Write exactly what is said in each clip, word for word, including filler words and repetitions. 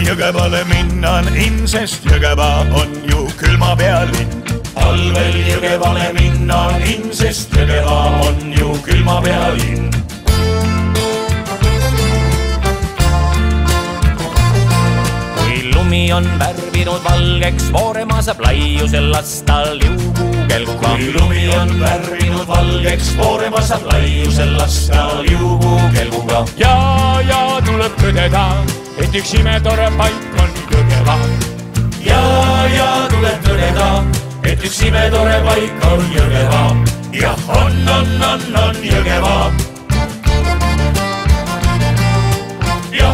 Jõgevale minna on in, sest Jõgeva on ju külma pealinn. Talvel Jõgevale minna on in, sest Jõgeva on ju külma pealinn. Lumi on värvinud valgeks, Vooremaa saab laiusel lasta liugukelguga. Kui lumi on värvinud valgeks, Vooremaa saab laiusel lasta liugukelguga. Ja, ja tuleb tõdeda, et üks imetore paik on Jõgeva. Ja, ja tuleb tõdeda, et üks imetore paik on Jõgeva. Jah, on, on, on, on Jõgeva. Jah.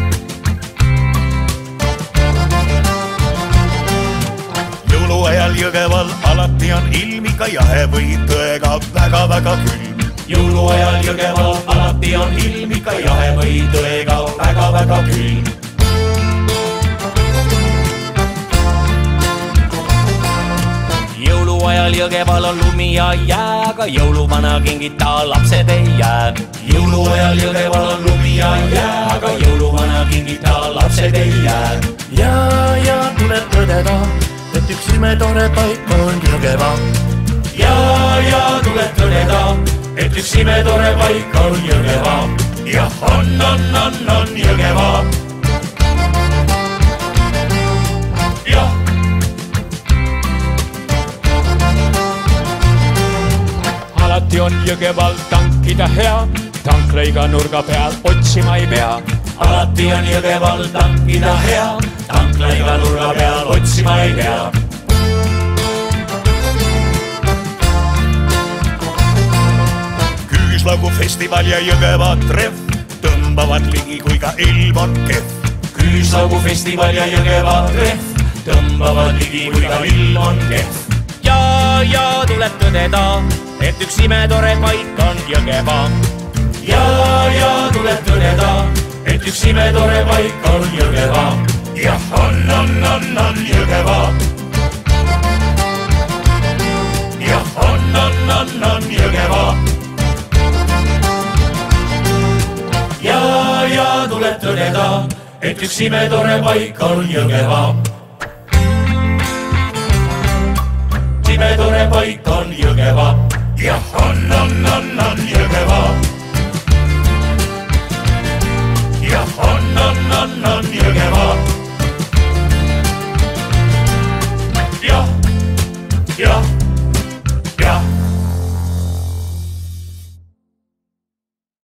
Jõuluajal Jõgeval alati on ilm ikka jahe või tõega väga-väga külm. Jõuluajal Jõgeval alati on ilm ikka jahe või tõega väga-väga külm. Jõuluajal Jõgeval on lumi ja jää, aga jõuluvana kingita lapsed ei jää. Jõuluajal Jõgeval on lumi ja jää, aga jõuluvana kingita lapsed ei jää. Ja, ja tuleb tõdeda, et üks imetore paik on Jõgeva. Ja, ja tuleb tõdeda, et üks imetore paik on Jõgeva. Jah, on, on, on, on Jõgeva. Jah. Alati on Jõgeval tankida hea, tankleiga nurga peal otsima ei pea. Alati on Jõgeval tankida hea, tankleiga nurga peal otsima ei pea. Küüslagu festival ja Jõgeva treff tõmbavad ligi, kui ka ilm on kehv. Küüslagu festival ja Jõgeva treff tõmbavad ligi, kui ka ilm on kehv. Ja, ja tuleb tõdeda, et üks imetore paik on Jõgeva. Ja, ja tuleb tõdeda, et üks imetore paik on Jõgeva. Jah, on, on, on, on Jõgeva. Jah, on, on, on, on Jõgeva. Ja, ja tuleb tõdeda, et üks imetore paik on Jõgeva. Imetore paik on Jõgeva. Jah, on, on, on